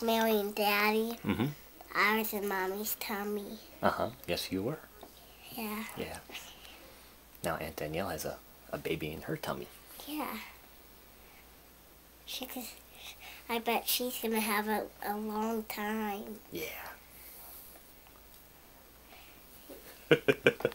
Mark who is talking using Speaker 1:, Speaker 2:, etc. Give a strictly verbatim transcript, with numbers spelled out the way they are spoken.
Speaker 1: was marrying Daddy,
Speaker 2: Mm-hmm.
Speaker 1: I was in Mommy's tummy.
Speaker 2: Uh-huh. Yes, you were.
Speaker 1: Yeah.
Speaker 2: Yeah. Now Aunt Danielle has a, a baby in her tummy.
Speaker 1: Yeah. She could, I bet she's going to have a, a long time.
Speaker 2: Yeah.